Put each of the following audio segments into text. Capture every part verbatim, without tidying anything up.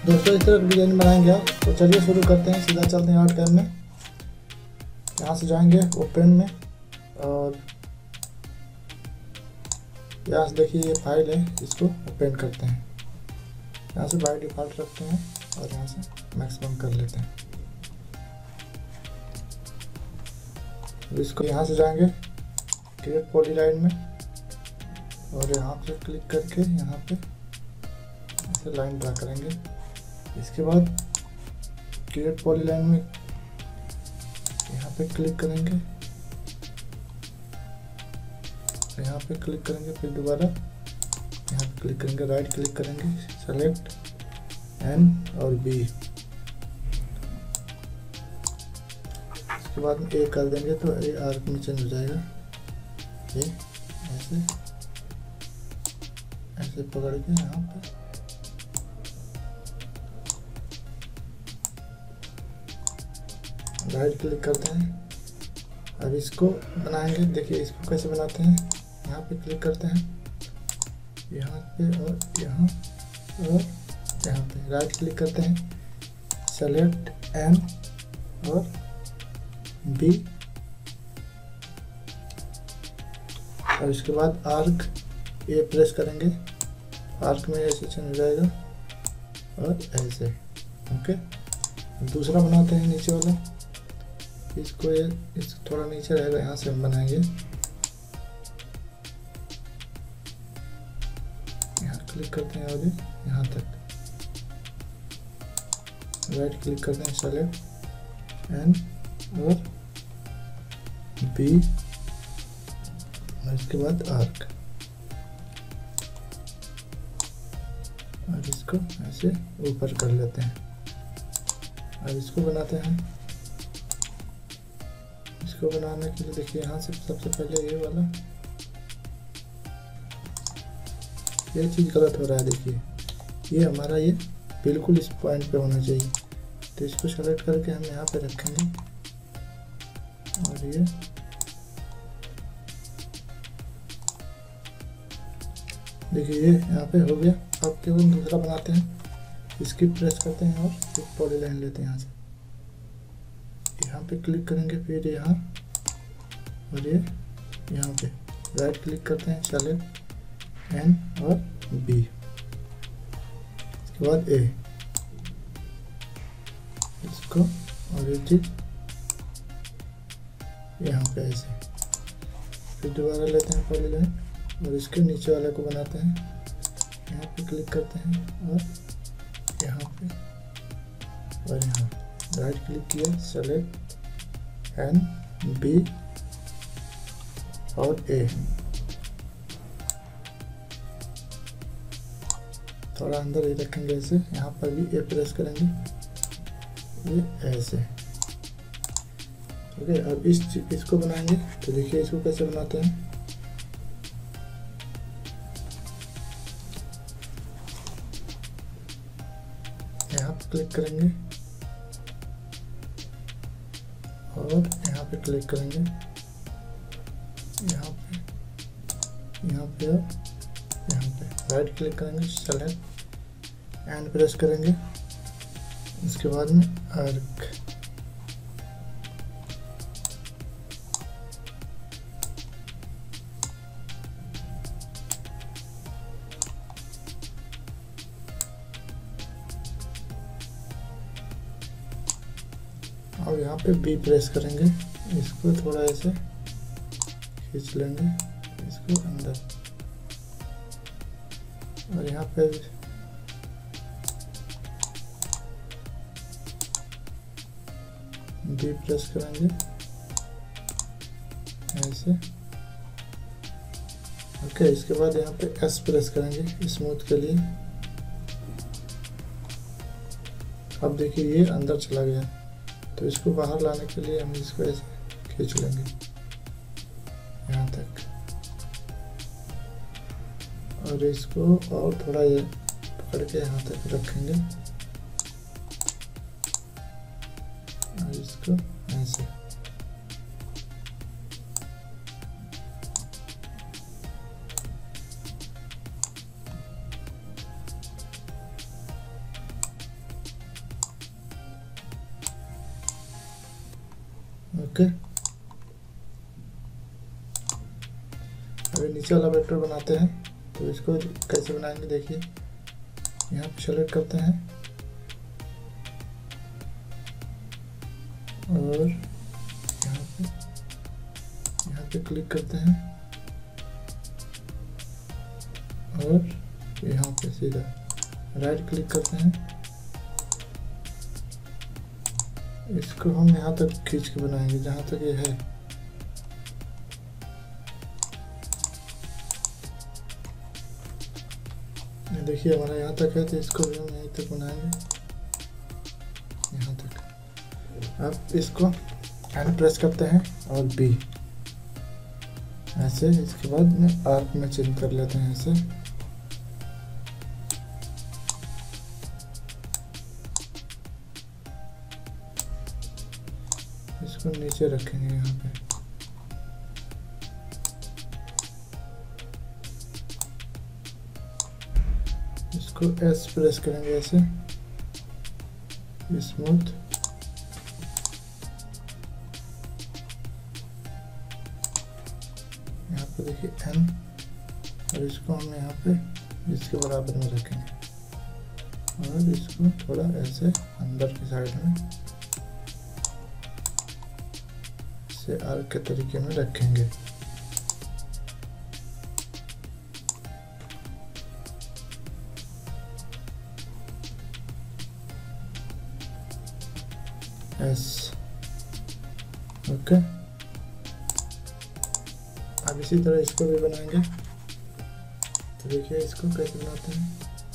दोस्तों इस तरह का डिजाइन बनाएंगे आप। तो चलिए शुरू करते हैं, सीधा चलते हैं आर्ट कैम में। यहाँ से जाएंगे ओपन में और यहाँ से देखिए ये फाइल है, इसको ओपन करते हैं। यहाँ से बाय डिफ़ॉल्ट रखते हैं और यहाँ से मैक्सिमम कर लेते हैं। इसको यहाँ से जाएंगे क्रिएट पॉलीलाइन में और यहाँ पे क्लिक करके यहाँ पे ऐसे लाइन ड्रा करेंगे। इसके बाद क्रिएट पॉलीलाइन में यहाँ पे क्लिक करेंगे, यहाँ पे क्लिक करेंगे, फिर दोबारा यहाँ पे क्लिक करेंगे, राइट क्लिक करेंगे, सेलेक्ट एन और बी। इसके बाद में ए कर देंगे तो ए आर्क में चेंज हो जाएगा। ये ऐसे ऐसे पकड़ के यहाँ पे राइट क्लिक करते हैं। अब इसको बनाएंगे, देखिए इसको कैसे बनाते हैं। यहाँ पे क्लिक करते हैं, यहाँ पे और यहाँ और यहाँ पे राइट क्लिक करते हैं, सेलेक्ट एम और बी और इसके बाद आर्क ए प्रेस करेंगे, आर्क में ऐसे चेंज हो जाएगा और ऐसे। ओके, दूसरा बनाते हैं नीचे वाला। इसको ये इस थोड़ा नीचे रहेगा, यहाँ से हम बनाएंगे। यहाँ क्लिक करते हैं और यहाँ तक राइट क्लिक करते हैं, सेलेक्ट एन और बी और इसके बाद आर्क और इसको ऐसे ऊपर कर लेते हैं। अब इसको बनाते हैं। इसको बनाने के लिए देखिए यहाँ से सबसे पहले ये वाला, ये चीज़ गलत हो रहा है। देखिए ये हमारा ये बिल्कुल इस पॉइंट पे होना चाहिए, तो इसको सेलेक्ट करके हम यहाँ पे रखेंगे और ये देखिए ये यहाँ पे हो गया। अब केवल दूसरा बनाते हैं, इसकी प्रेस करते हैं और एक पॉलीलाइन लेते हैं। यहाँ से यहाँ पे क्लिक करेंगे, फिर यहाँ और ये यहाँ पे राइट क्लिक करते हैं, सेलेक्ट एन और बी, इसके बाद ए, इसको और ये चीज यहाँ पे ऐसे। फिर दोबारा लेते हैं पॉलीलाइन और इसके नीचे वाले को बनाते हैं। यहाँ पे क्लिक करते हैं और यहाँ पे और यहाँ राइट क्लिक किया, सेलेक्ट एन बी और ए। थोड़ा अंदर ही रखेंगे ऐसे। यहाँ पर भी ए प्रेस करेंगे, ये ऐसे। ओके, अब इस इसको बनाएंगे। तो देखिए इसको कैसे बनाते हैं। यहाँ पे क्लिक करेंगे और यहाँ पे क्लिक करेंगे, यहाँ पे यहाँ पे और यहाँ पे राइट क्लिक करेंगे, सेलेक्ट एंड प्रेस करेंगे, उसके बाद में आर्क। और यहाँ पे बी प्रेस करेंगे, इसको थोड़ा ऐसे खींच लेंगे, इसको अंदर और यहाँ पे बी प्रेस करेंगे ऐसे। ओके, इसके बाद यहाँ पे एस प्रेस करेंगे स्मूथ के लिए। अब देखिए ये अंदर चला गया, तो इसको बाहर लाने के लिए हम इसको ऐसे खींच लेंगे यहाँ तक और इसको और थोड़ा ये पकड़ के यहाँ तक रखेंगे और इसको ऐसे। ओके, अभी नीचे वाला वेक्टर बनाते हैं। तो इसको कैसे बनाएंगे देखिए, यहाँ पे सेलेक्ट करते हैं और यहाँ पे यहाँ पे क्लिक करते हैं और यहाँ पे सीधा राइट क्लिक करते हैं। इसको हम यहाँ तक खींच के बनाएंगे जहाँ तक ये है। देखिए हमारा यहाँ तक है, तो इसको भी हम यहीं तक बनाएंगे, यहाँ तक। अब इसको एंड प्रेस करते हैं और बी ऐसे, इसके बाद में आर्क में चेंज कर लेते हैं ऐसे। इसको नीचे रखेंगे यहाँ पे, इसको एस प्रेस करेंगे ऐसे, स्मूथ। यहाँ पे देखिए एन, और इसको हम यहाँ पे इसके बराबर में रखेंगे और इसको थोड़ा ऐसे अंदर की साइड में से आर्क के तरीके में रखेंगे। एस ओके, अब इसी तरह इसको भी बनाएंगे। तो देखिए इसको कैसे बनाते हैं।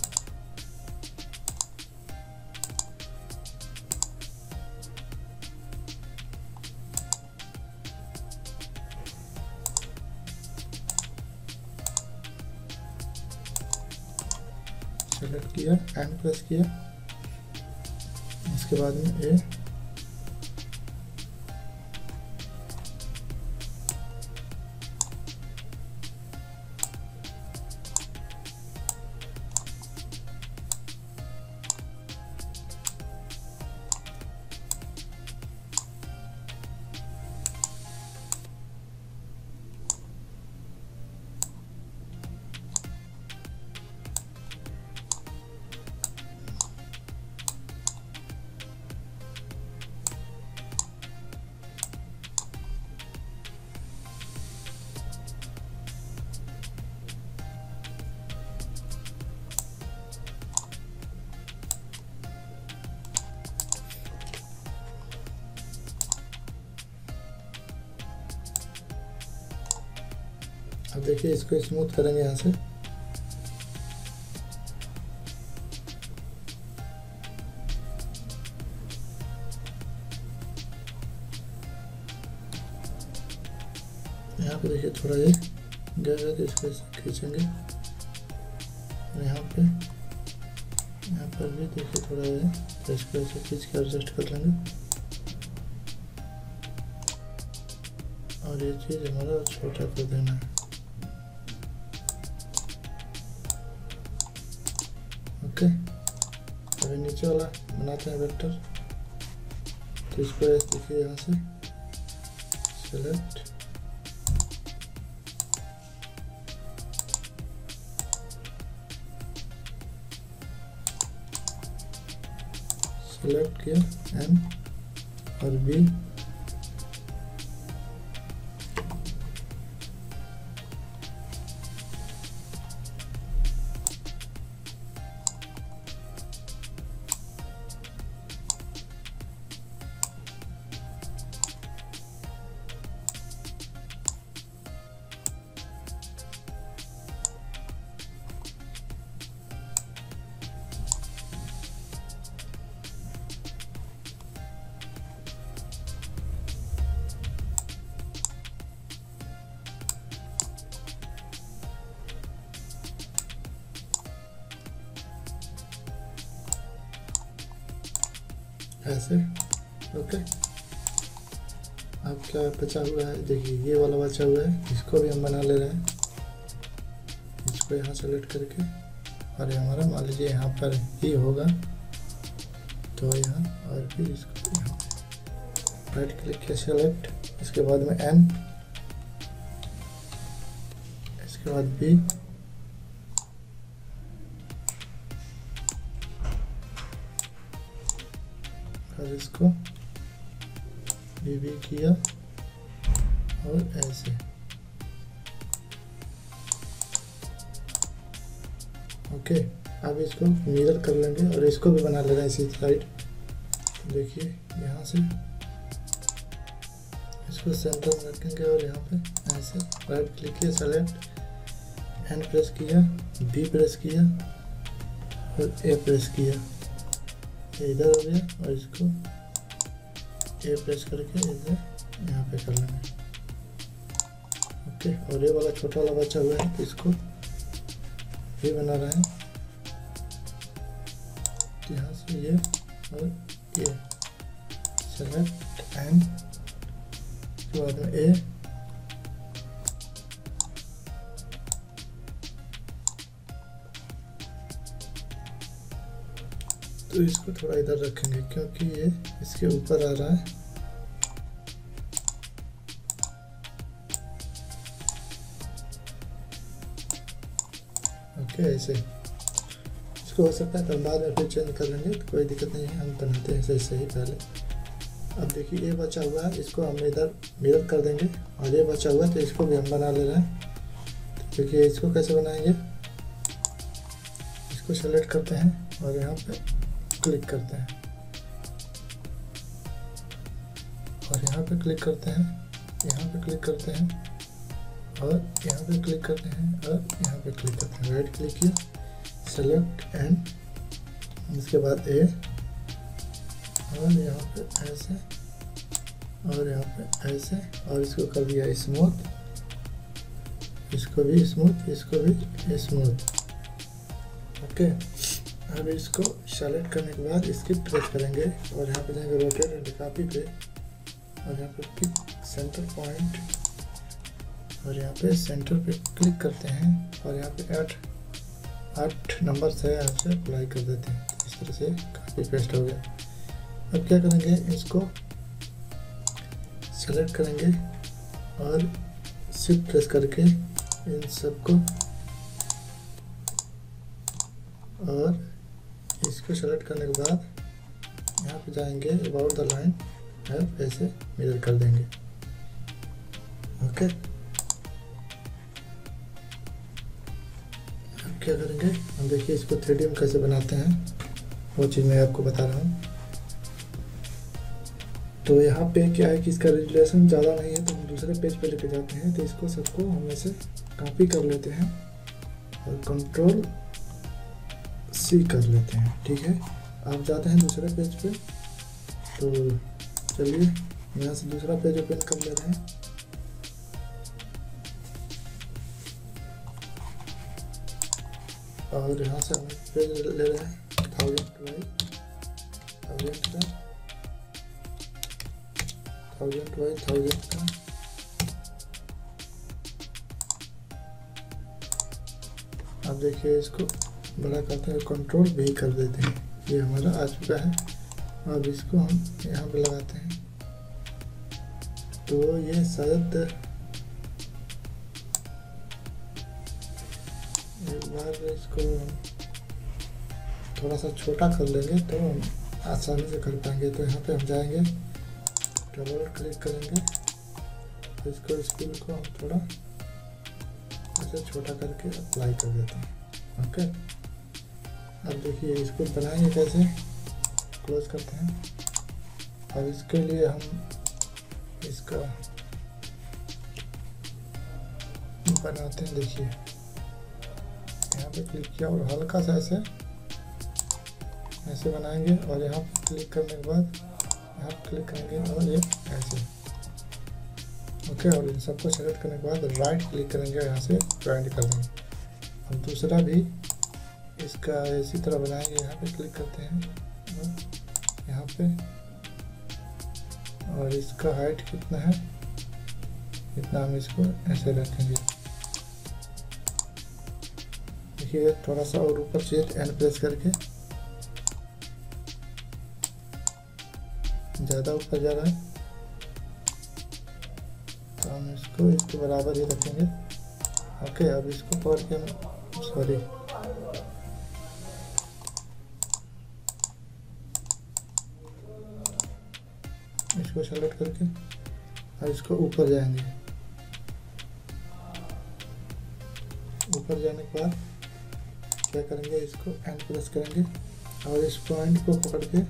सेलेक्ट किया, एंड प्रेस किया, इसके बाद में ए, अब देखिए इसको स्मूथ करेंगे यहाँ से। यहाँ पे देखिए थोड़ा ये गया, तो इसको खींचेंगे और यहाँ पे यहाँ पर भी देखिए थोड़ा ये, तो इसको ऐसे खींच के एडजस्ट कर लेंगे और ये चीज़ हमारा छोटा कर देना है। ओके, अभी नीचे वाला बनाते हैं वेक्टर। तो इसको देखिए यहाँ से सेलेक्ट, सेलेक्ट किया एम और बी, ऐसे। ओके, अब क्या बचा हुआ है देखिए, ये वाला बचा हुआ है, इसको भी हम बना ले रहे हैं। इसको यहाँ सेलेक्ट करके, और ये हमारा मान लीजिए यहाँ पर ही होगा, तो यहाँ और फिर इसको यहाँ राइट क्लिक किया, सेलेक्ट, इसके बाद में एन, इसके बाद बी, और इसको बी बी किया और ऐसे। ओके, अब इसको मिरर कर लेंगे और इसको भी बना ले रहे हैं इसी साइड। देखिए यहाँ से इसको सेंटर में रखेंगे और यहाँ पे ऐसे राइट क्लिक किया, सेलेक्ट, एन प्रेस किया, बी प्रेस किया और ए प्रेस किया, ये इधर हो गया। और इसको ए प्रेस करके इधर यहाँ पे कर लेंगे। ओके, और ये वाला छोटा वाला बचा हुआ है तो इसको भी बना रहे हैं। यहाँ से ये और ये, सेलेक्ट एन, उसके बाद में ए, तो इसको थोड़ा इधर रखेंगे क्योंकि ये इसके ऊपर आ रहा है। ओके, ऐसे इसको हो सकता है तो बाद में फिर चेंज कर लेंगे, तो कोई दिक्कत नहीं है, हम बनाते हैं सही सही पहले। अब देखिए ये बचा हुआ है, इसको हम इधर मिरर कर देंगे, और ये बचा हुआ है तो इसको भी हम बना ले रहे हैं। तो देखिए इसको कैसे बनाएंगे, इसको सेलेक्ट करते हैं और यहाँ पे क्लिक करते हैं और यहाँ पे क्लिक करते हैं, यहाँ पे क्लिक करते हैं और यहाँ पे क्लिक करते हैं और यहाँ पे क्लिक करते हैं। राइट क्लिक किया, सेलेक्ट एंड, इसके बाद ए, और यहाँ पे ऐसे और यहाँ पे ऐसे, और इसको कर दिया स्मूथ, इसको भी स्मूथ, इसको भी स्मूथ। ओके, अब इसको सेलेक्ट करने के बाद इसकी प्रेस करेंगे और यहाँ पे जाएंगे रोटेट एंड कॉपी पे, और यहाँ पे पिक सेंटर पॉइंट, और यहाँ पे सेंटर पे क्लिक करते हैं और यहाँ पे आठ आठ नंबर से यहाँ से अप्लाई कर देते हैं। इस तरह से कॉपी पेस्ट हो गया। अब क्या करेंगे, इसको सेलेक्ट करेंगे और शिफ्ट प्रेस करके इन सबको, और इसको सेलेक्ट करने के बाद यहाँ पे जाएंगे अबाउट द लाइन, है ऐसे मिरर कर देंगे। ओके, अब क्या करेंगे, हम देखिए इसको थ्री डी में कैसे बनाते हैं, वो चीज़ मैं आपको बता रहा हूँ। तो यहाँ पे क्या है कि इसका रेजुलेशन ज़्यादा नहीं है, तो हम दूसरे पेज पे लेके जाते हैं। तो इसको सबको हम ऐसे कॉपी कर लेते हैं और कंट्रोल सी कर लेते हैं। ठीक है, आप जाते हैं दूसरे पेज पे, तो चलिए यहाँ से दूसरा पेज ओपन कर ले रहे हैं। और यहाँ से हम पेज ले रहे हैं थाउजेंड बाई थाउजेंड का, थाउजेंड बाई थाउजेंड का। अब देखिए इसको बड़ा करते हैं, कंट्रोल भी कर देते हैं, ये हमारा आ चुका है। अब इसको हम यहाँ पे लगाते हैं, तो ये शायद एक बार इसको थोड़ा सा छोटा कर लेंगे तो हम आसानी से कर पाएंगे। तो यहाँ पे हम जाएंगे, डबल क्लिक करेंगे, तो इसको स्केल को हम थोड़ा ऐसे छोटा करके अप्लाई कर देते हैं। ओके, अब देखिए इसको बनाएंगे कैसे, क्लोज करते हैं। अब इसके लिए हम इसका बनाते हैं, देखिए यहाँ पे क्लिक किया और हल्का सा ऐसे ऐसे बनाएंगे, और यहाँ पे क्लिक करने के बाद यहाँ पे क्लिक करेंगे और ये ऐसे। ओके, और इन सबको सेलेक्ट करने के बाद राइट क्लिक करेंगे, यहाँ से ज्वाइंट कर देंगे। हम दूसरा भी इसका इसी तरह बनाएंगे, यहाँ पे क्लिक करते हैं और यहाँ पे, और इसका हाइट कितना है इतना हम इसको ऐसे रखेंगे। देखिए थोड़ा सा और ऊपर से एन प्रेस करके, ज़्यादा ऊपर जा रहा है हम इसको इसके बराबर ही रखेंगे। ओके, अब इसको पकड़ के हम सॉरी इसको सेलेक्ट करके और इसको ऊपर जाएंगे। ऊपर जाने के बाद क्या करेंगे, इसको एंड प्रेस करेंगे और इस पॉइंट को पकड़ के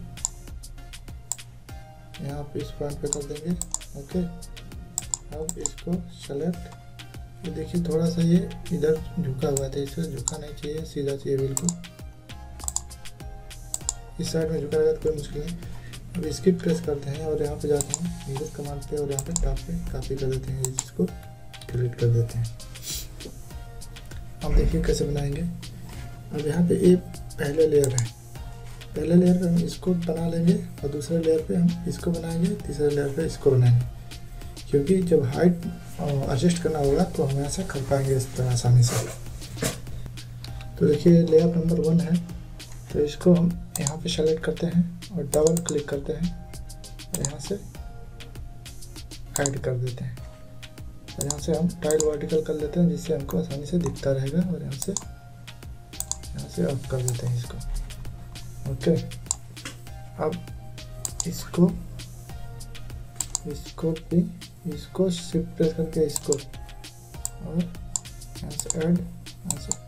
यहाँ पे इस पॉइंट पे कर देंगे। ओके, अब इसको सेलेक्ट, ये देखिए थोड़ा सा ये इधर झुका हुआ था, इसे झुका नहीं चाहिए, सीधा चाहिए बिल्कुल। इस साइड में झुका रहेगा तो कोई मुश्किल नहीं। अब इसकी प्रेस करते हैं और यहाँ पे जाते हैं मीरर कमांड पे और यहाँ पे टॉप पे कॉपी कर देते हैं, इसको डिलीट कर देते हैं। अब देखिए कैसे बनाएंगे। अब यहाँ पे ये पहले लेयर है, पहले लेयर पे हम इसको बना लेंगे और दूसरे लेयर पे हम इसको बनाएंगे, तीसरे लेयर पे इसको बनाएंगे, क्योंकि जब हाइट एडजस्ट करना होगा तो हम ऐसा कर पाएंगे इस तरह आसानी से। तो देखिए लेयर नंबर वन है, तो इसको हम यहाँ पे सेलेक्ट करते हैं और डबल क्लिक करते हैं और यहाँ से हाइड कर देते हैं और यहाँ से हम टाइल वर्टिकल कर लेते हैं, जिससे हमको आसानी से दिखता रहेगा। और यहाँ से यहाँ से ऑफ कर देते हैं इसको। ओके, अब इसको इसको भी इसको शिफ्ट प्रेस करके इसको और यहाँ से ऐड, यहाँ से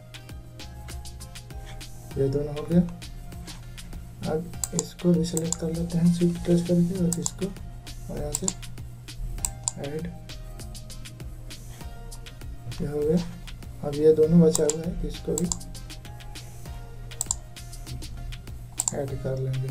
ये दोनों हो गया। अब इसको भी सेलेक्ट कर लेते हैं शिफ्ट प्रेस करके और इसको और यहाँ से ऐड, ये हो गया। अब ये दोनों बचा हुआ है, इसको भी ऐड कर लेंगे।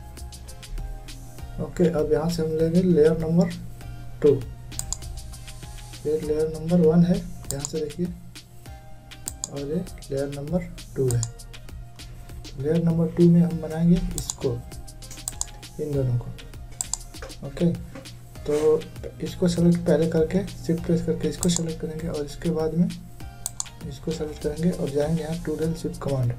ओके, अब यहाँ से हम लेंगे लेयर नंबर टू। ये लेयर नंबर वन है, यहाँ से देखिए, और ये लेयर नंबर टू है। लेयर नंबर टू में हम बनाएंगे इसको, इन दोनों को। ओके, तो इसको सेलेक्ट पहले करके शिफ्ट प्रेस करके इसको सेलेक्ट करेंगे और इसके बाद में इसको सेलेक्ट करेंगे और जाएंगे यहाँ टूल शिफ्ट कमांड।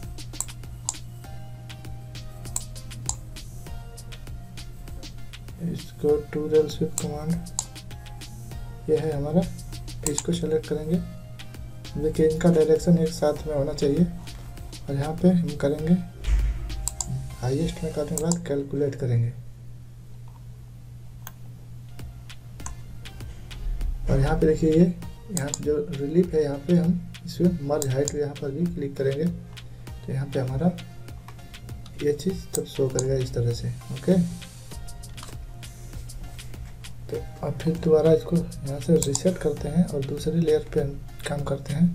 इसको टूल शिफ्ट कमांड ये है हमारा, इसको सेलेक्ट करेंगे। देखिए इनका डायरेक्शन एक साथ में होना चाहिए और यहाँ पे हम करेंगे हाईएस्ट में करने के बाद कैलकुलेट करेंगे और यहाँ पे देखिए ये यहाँ पे जो रिलीफ है, यहाँ पे हम इसमें मर्ज हाइट यहाँ पर भी क्लिक करेंगे तो यहाँ पे हमारा ये चीज़ तब शो करेगा इस तरह से। ओके, तो अब फिर दोबारा इसको यहाँ से रिसेट करते हैं और दूसरी लेयर पे हम काम करते हैं।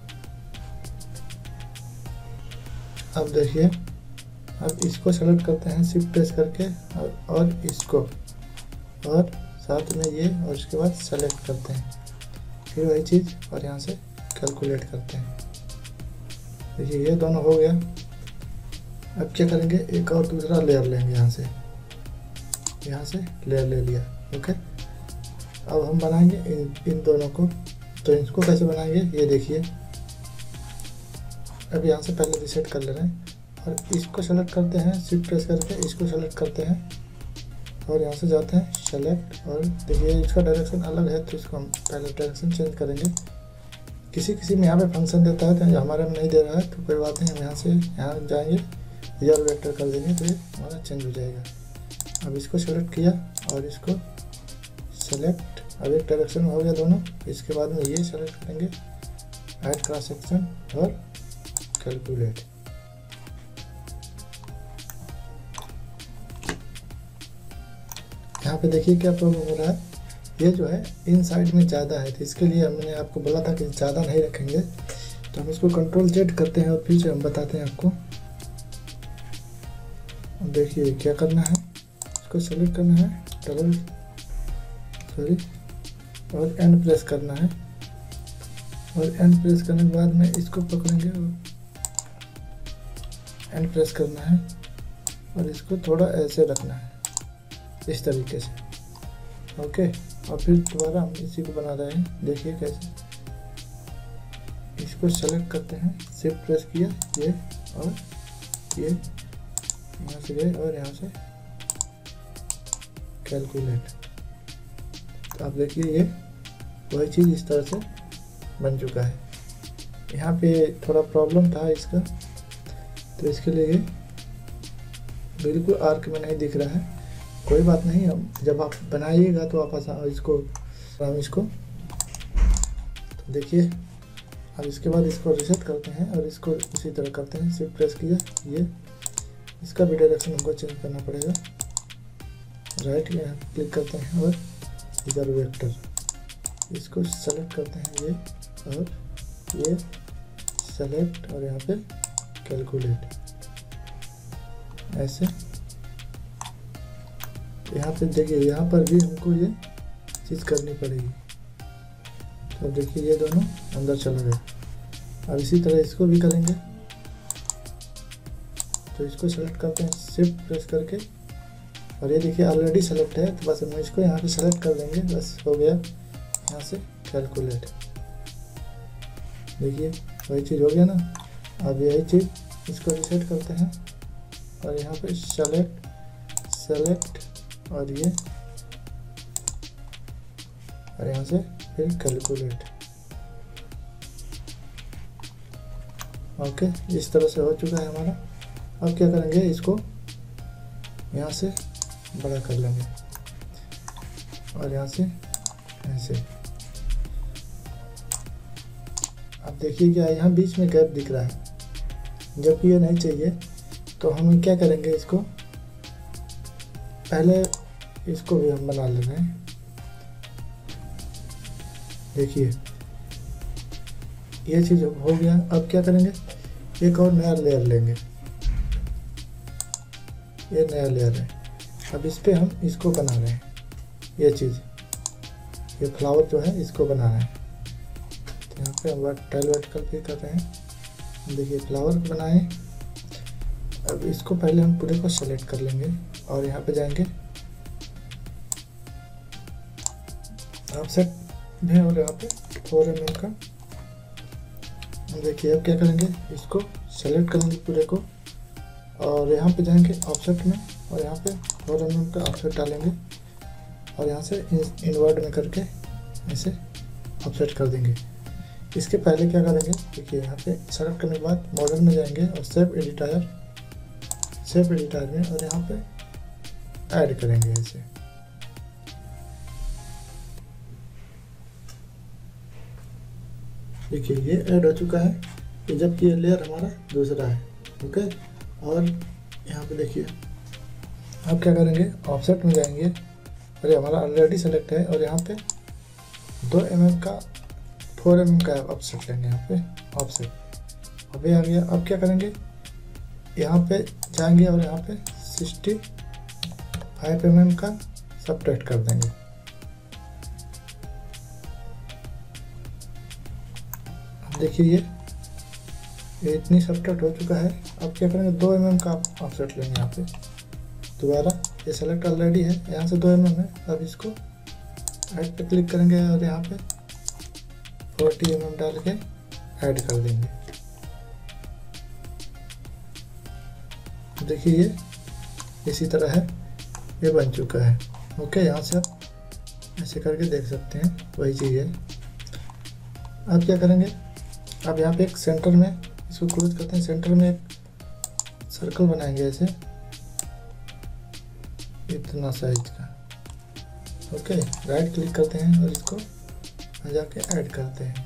अब देखिए, अब इसको सेलेक्ट करते हैं शिफ्ट प्रेस करके और, और इसको और साथ में ये और इसके बाद सेलेक्ट करते हैं, फिर वही चीज़ और यहाँ से कैलकुलेट करते हैं। देखिए ये दोनों हो गया। अब क्या करेंगे, एक और दूसरा लेयर लेंगे, यहाँ से यहाँ से लेयर ले लिया। ओके, अब हम बनाएंगे इन, इन दोनों को। तो इसको कैसे बनाएंगे ये देखिए। अब यहाँ से पहले रिसेट कर ले रहे हैं और इसको सेलेक्ट करते हैं शिफ्ट प्रेस करके, इसको सेलेक्ट करते हैं और यहाँ से जाते हैं सेलेक्ट। और देखिए इसका डायरेक्शन अलग है तो इसको हम पहले डायरेक्शन चेंज करेंगे। किसी किसी में यहाँ पे फंक्शन देता है तो हमारे में नहीं दे रहा है तो कोई बात नहीं, हम यहाँ से यहाँ जाएंगे रिजर्व वेक्टर कर देंगे तो ये हमारा चेंज हो जाएगा। अब इसको सेलेक्ट किया और इसको सेलेक्ट, अब एक डायरेक्शन हो गया दोनों। इसके बाद में ये सेलेक्ट करेंगे ऐड क्रॉस सेक्शन और कैलकुलेट। यहाँ पे देखिए क्या प्रॉब्लम हो रहा है, ये जो है इन साइड में ज़्यादा है तो इसके लिए हमने आपको बोला था कि ज़्यादा नहीं रखेंगे। तो हम इसको कंट्रोल जेड करते हैं और फिर से हम बताते हैं आपको। देखिए क्या करना है, इसको सेलेक्ट करना है डबल सॉरी और एंड प्रेस करना है और एंड प्रेस करने के बाद में इसको पकड़ेंगे और एंड प्रेस करना है और इसको थोड़ा ऐसे रखना है इस तरीके से। ओके, और फिर दोबारा हम इसी को बना रहे हैं। देखिए कैसे, इसको सेलेक्ट करते हैं शिफ्ट प्रेस किया ये और ये यहाँ से गए और यहाँ से कैलकुलेट। तो आप देखिए ये वही चीज़ इस तरह से बन चुका है। यहाँ पे थोड़ा प्रॉब्लम था इसका, तो इसके लिए बिल्कुल आर्क में नहीं दिख रहा है। कोई बात नहीं, अब जब आप बनाइएगा तो आप आसान इसको हम इसको तो देखिए। अब इसके बाद इसको रिसेट करते हैं और इसको इसी तरह करते हैं। शिफ्ट प्रेस किया, ये इसका भी डायरेक्शन हमको चेंज करना पड़ेगा। राइट यहाँ क्लिक करते हैं और इधर वेक्टर, इसको सेलेक्ट करते हैं ये, और ये सेलेक्ट और यहाँ पे कैलकुलेट, ऐसे। यहाँ पे देखिए, यहाँ पर भी हमको ये चीज़ करनी पड़ेगी। तो देखिए ये दोनों अंदर चला गया। अब इसी तरह इसको भी करेंगे। तो इसको सेलेक्ट करते हैं शिफ्ट प्रेस करके, और ये देखिए ऑलरेडी सेलेक्ट है, तो बस हम इसको यहाँ पे सेलेक्ट कर देंगे, बस हो गया। यहाँ से कैलकुलेट, देखिए वही चीज़ हो गया ना। अब यही चीज़ इसको रिसेट करते हैं और यहाँ पे सेलेक्ट सेलेक्ट और ये, और यहाँ से फिर कैलकुलेट। ओके, इस तरह से हो चुका है हमारा। अब क्या करेंगे, इसको यहाँ से बड़ा कर लेंगे और यहाँ से ऐसे। अब देखिए क्या यहाँ बीच में गैप दिख रहा है, जबकि ये नहीं चाहिए। तो हम क्या करेंगे, इसको पहले इसको भी हम बना ले रहे हैं। देखिए ये चीज़ हो गया। अब क्या करेंगे, एक और नया लेयर लेंगे। ये नया लेयर है, अब इस पे हम इसको बना रहे हैं। ये चीज़, ये फ्लावर जो है इसको बना रहे हैं। तो यहाँ पे हम टाइल वर्टिकल पे कर रहे हैं। देखिए फ्लावर बनाए। अब इसको पहले हम पूरे को सेलेक्ट कर लेंगे और यहाँ पे जाएंगे ऑफसेट भी, और यहाँ पे फोर एम एम का। देखिए अब क्या करेंगे, इसको सेलेक्ट करेंगे पूरे को और यहाँ पे जाएंगे ऑफसेट में, और यहाँ पे फोर एम एम का ऑफसेट डालेंगे और यहाँ से इनवर्ट में करके ऐसे ऑफसेट कर देंगे। इसके पहले क्या करेंगे, देखिए यहाँ पे सेलेक्ट करने के बाद मॉडल में जाएंगे और सेव एडिटर सेव एडिटर में, और यहाँ पे ऐड करेंगे ऐसे। देखिए ये ऐड हो चुका है, तो जबकि ये लेयर हमारा दूसरा है। ओके, और यहाँ पे देखिए अब क्या करेंगे, ऑफसेट में जाएंगे, अरे हमारा ऑलरेडी सेलेक्ट है, और यहाँ पे दो एम एम का फोर एम एम का ऑफसेट लेंगे। यहाँ पे ऑफसेट अभी आ गया। अब क्या करेंगे, यहाँ पे जाएंगे और यहाँ पे सिक्सटी फाइव एम एम का सबट्रैक्ट कर देंगे। देखिए ये ये इतनी सबट्रैक्ट हो चुका है। अब क्या करेंगे, दो एम एम का ऑफसेट लेंगे। यहाँ पे दोबारा ये सेलेक्ट ऑलरेडी है, यहाँ से दो एम एम है। अब इसको ऐड पे क्लिक करेंगे और यहाँ पे फोर्टी एम एम डाल के ऐड कर देंगे। देखिए ये इसी तरह है, ये बन चुका है। ओके, यहाँ से आप ऐसे करके देख सकते हैं, वही चीज़ है। अब क्या करेंगे, अब यहाँ पे एक सेंटर में इसको क्लोज करते हैं, सेंटर में एक सर्कल बनाएंगे ऐसे, इतना साइज का। ओके, राइट क्लिक करते हैं और इसको जाके ऐड करते हैं।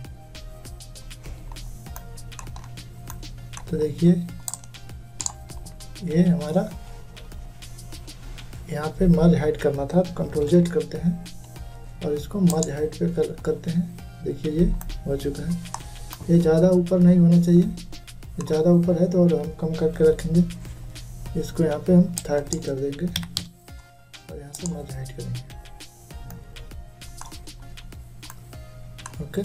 तो देखिए ये हमारा यहाँ पे मर्ज हाइड करना था, तो कंट्रोल जेड करते हैं और इसको मर्ज हाइड पे कर, करते हैं। देखिए ये हो चुका है। ये ज़्यादा ऊपर नहीं होना चाहिए, ये ज़्यादा ऊपर है तो और हम कम करके रखेंगे। इसको यहाँ पे हम थर्टी कर देंगे और यहाँ से मर्ज हाइड करेंगे। ओके,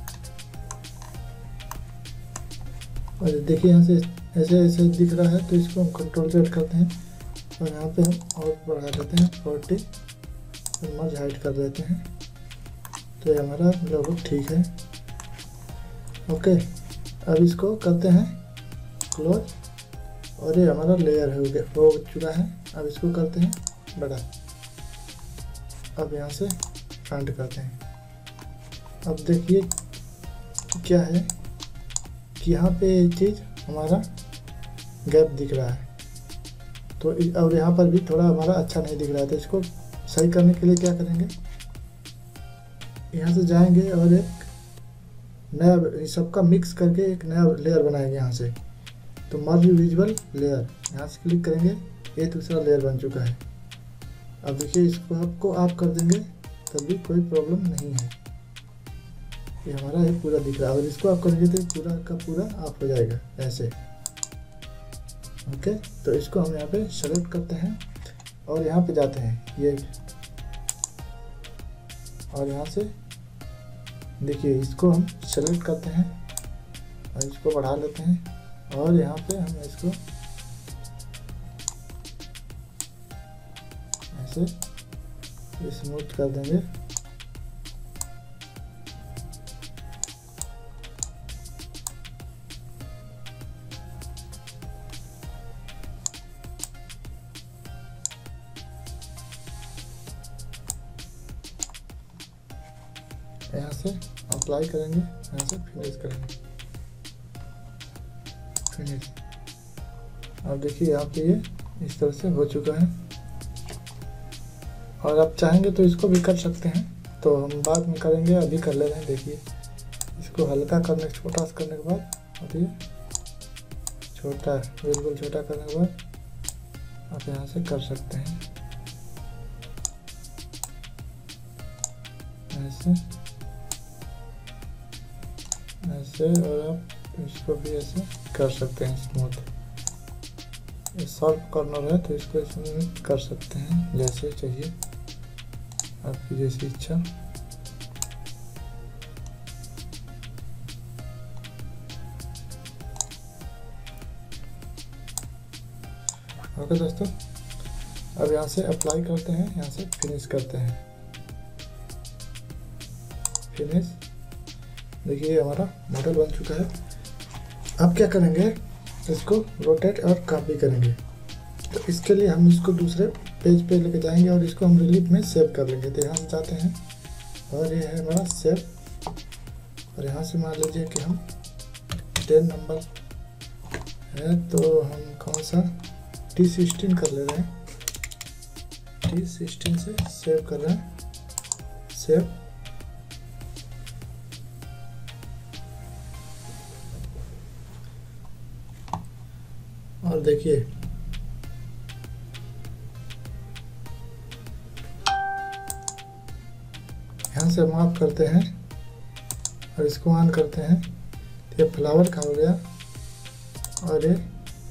और देखिए यहाँ से ऐसे ऐसे दिख रहा है, तो इसको हम कंट्रोल जेड करते हैं और यहाँ पे हम और बढ़ा देते हैं फोर्टी और मर्ज हाइड कर देते हैं। तो ये हमारा लोगो ठीक है। ओके, अब इसको करते हैं क्लोज, और ये हमारा लेयर है हो चुका है। अब इसको करते हैं बड़ा। अब यहाँ से फ्रंट करते हैं, अब देखिए क्या है कि यहाँ पे ये चीज़ हमारा गैप दिख रहा है, तो और यहाँ पर भी थोड़ा हमारा अच्छा नहीं दिख रहा है। तो इसको सही करने के लिए क्या करेंगे, यहाँ से जाएंगे और एक नया सबका मिक्स करके एक नया लेयर बनाएंगे यहाँ से। तो मर्ज विजुअल लेयर यहाँ से क्लिक करेंगे, ये दूसरा लेयर बन चुका है। अब देखिए इसको आपको ऑफ कर देंगे तब भी कोई प्रॉब्लम नहीं है, ये हमारा ये पूरा दिख रहा है। अगर इसको ऑफ करेंगे तो पूरा का पूरा ऑफ हो जाएगा ऐसे। ओके, तो इसको हम यहाँ पे सेलेक्ट करते हैं और यहाँ पे जाते हैं ये, और यहाँ से देखिए इसको हम सेलेक्ट करते हैं और इसको बढ़ा लेते हैं और यहाँ पे हम इसको ऐसे स्मूथ कर देंगे। यहाँ से अप्लाई करेंगे, यहाँ से फिनिश करेंगे, फिनिश। अब देखिए यहाँ पे ये इस तरह से हो चुका है। और आप चाहेंगे तो इसको भी कर सकते हैं, तो हम बाद में करेंगे, अभी कर ले रहे हैं। देखिए इसको हल्का करने छोटा करने के बाद, और ये छोटा बिल्कुल छोटा करने के बाद आप यहाँ से कर सकते हैं ऐसे ऐसे, और आप इसको भी ऐसे कर सकते हैं स्मूथ। ये सॉफ्ट कॉर्नर है तो इसको इसमें कर सकते हैं जैसे चाहिए, आपकी जैसी इच्छा। ओके दोस्तों, अब यहाँ से अप्लाई करते हैं, यहाँ से फिनिश करते हैं, फिनिश। देखिए हमारा मॉडल बन चुका है। अब क्या करेंगे, इसको रोटेट और कॉपी करेंगे। तो इसके लिए हम इसको दूसरे पेज पे लेके जाएंगे और इसको हम रिलीफ में सेव कर लेंगे। तो यहाँ से जाते हैं और ये है हमारा सेव, और यहाँ से मान लीजिए कि हम टेन नंबर है तो हम कौन सा टी सिक्सटीन कर ले रहे हैं, टी सिक्सटीन से सेव कर रहे हैं, सेव। और देखिए यहाँ से मार्क करते हैं और इसको ऑन करते हैं, तो ये फ्लावर का हो गया। और ये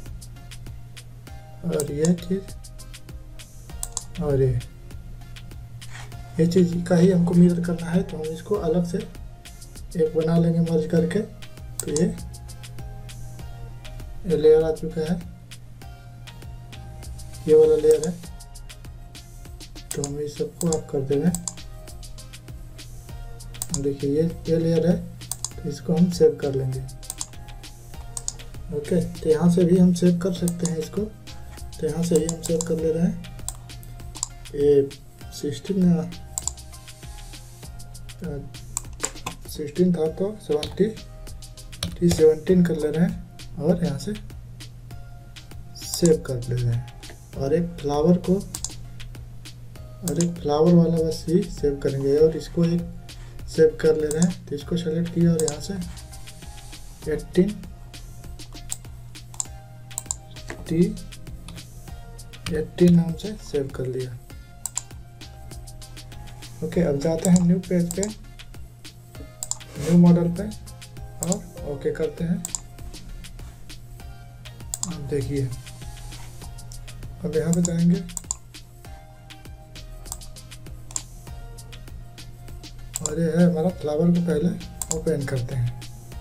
और ये चीज़ और ये ये चीज़ का ही हमको मिरर करना है, तो हम इसको अलग से एक बना लेंगे मर्ज करके। तो ये ये लेयर आ चुका है, ये वाला लेयर है, तो हम इस सबको ऑफ कर देंगे। देखिए ये ये लेयर है, तो इसको हम सेव कर लेंगे। ओके, तो यहाँ से भी हम सेव कर सकते हैं इसको, तो यहाँ से ही हम सेव कर ले रहे हैं। ये सिक्सटीन सिक्सटीन था तो सेवेंटी टी सेवेंटीन कर ले रहे हैं और यहाँ से सेव कर ले रहे हैं। और एक फ्लावर को और एक फ्लावर वाला बस ही सेव करेंगे, और इसको एक सेव कर ले रहे हैं। तो इसको सेलेक्ट किया और यहाँ से एटीन टी एटीन नाम से सेव कर लिया। ओके, अब जाते हैं न्यू पेज पे, न्यू मॉडल पे, और ओके करते हैं। अब देखिए अब यहाँ पे जाएंगे और ये है हमारा फ्लावर को पहले ओपन करते हैं।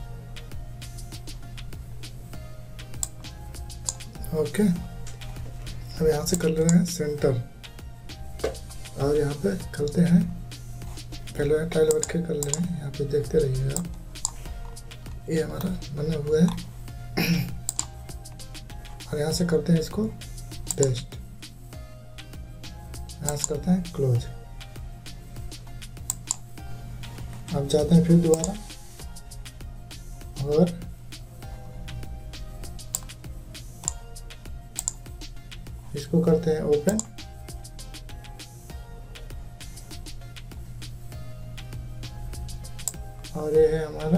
ओके, अब यहाँ से कर ले रहे हैं सेंटर, और यहाँ पे करते हैं पहले टाइल वर्क के कर ले रहे हैं। यहाँ पे देखते रहिए आप, ये हमारा बना हुआ है। और यहाँ से करते हैं इसको टेस्ट, यहाँ से करते हैं क्लोज। अब जाते हैं फिर दोबारा और इसको करते हैं ओपन। और ये है हमारा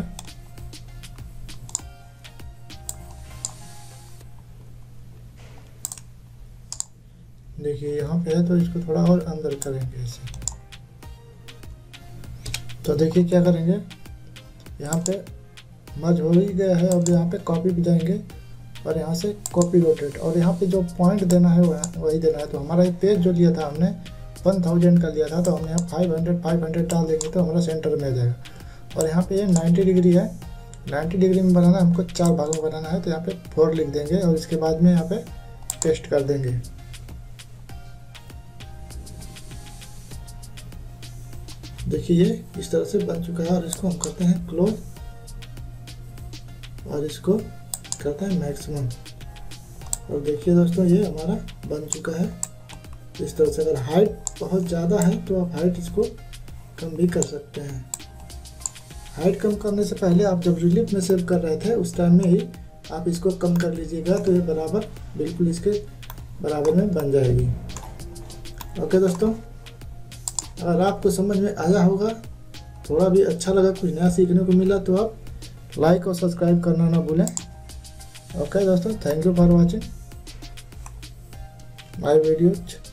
देखिए यहाँ पे है, तो इसको थोड़ा और अंदर करेंगे ऐसे। तो देखिए क्या करेंगे, यहाँ पे मर्ज हो ही गया है। अब यहाँ पे कॉपी पे जाएंगे और यहाँ से कॉपी रोटेट, और यहाँ पे जो पॉइंट देना है वही देना है। तो हमारा ये पेज जो लिया था हमने वन थाउजेंड का लिया था, तो हमने यहाँ फाइव हंड्रेड फाइव हंड्रेड डाल देंगे तो हमारा सेंटर में आ जाएगा। और यहाँ पे ये नाइन्टी डिग्री है, नाइन्टी डिग्री में बनाना है हमको, चार भागों में बनाना है। तो यहाँ पे फोर लिख देंगे और इसके बाद में यहाँ पे पेस्ट कर देंगे। देखिए ये इस तरह से बन चुका है। और इसको हम करते हैं क्लोज और इसको करते हैं मैक्सिमम। और देखिए दोस्तों ये हमारा बन चुका है इस तरह से। अगर हाइट बहुत ज़्यादा है तो आप हाइट इसको कम भी कर सकते हैं। हाइट कम करने से पहले आप जब रिलीफ में सेव कर रहे थे उस टाइम में ही आप इसको कम कर लीजिएगा, तो ये बराबर बिल्कुल इसके बराबर में बन जाएगी। ओके दोस्तों, अगर आपको समझ में आया होगा, थोड़ा भी अच्छा लगा, कुछ नया सीखने को मिला, तो आप लाइक और सब्सक्राइब करना ना भूलें। ओके दोस्तों, thank you for watching my video.